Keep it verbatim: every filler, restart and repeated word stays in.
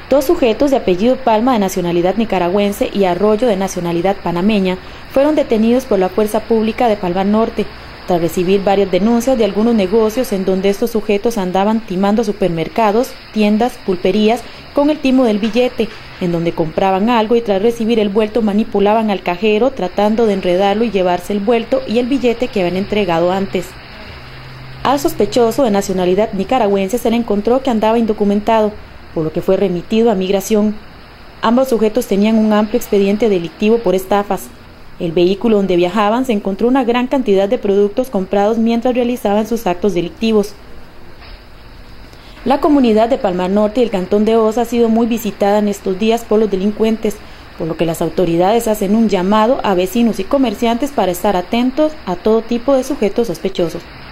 Dos sujetos de apellido Palma de nacionalidad nicaragüense y Arroyo de nacionalidad panameña fueron detenidos por la Fuerza Pública de Palmar Norte, tras recibir varias denuncias de algunos negocios en donde estos sujetos andaban timando supermercados, tiendas, pulperías con el timo del billete, en donde compraban algo y tras recibir el vuelto manipulaban al cajero tratando de enredarlo y llevarse el vuelto y el billete que habían entregado antes. Al sospechoso de nacionalidad nicaragüense se le encontró que andaba indocumentado, por lo que fue remitido a migración. Ambos sujetos tenían un amplio expediente delictivo por estafas. El vehículo donde viajaban se encontró una gran cantidad de productos comprados mientras realizaban sus actos delictivos. La comunidad de Palmar Norte y el cantón de Osa ha sido muy visitada en estos días por los delincuentes, por lo que las autoridades hacen un llamado a vecinos y comerciantes para estar atentos a todo tipo de sujetos sospechosos.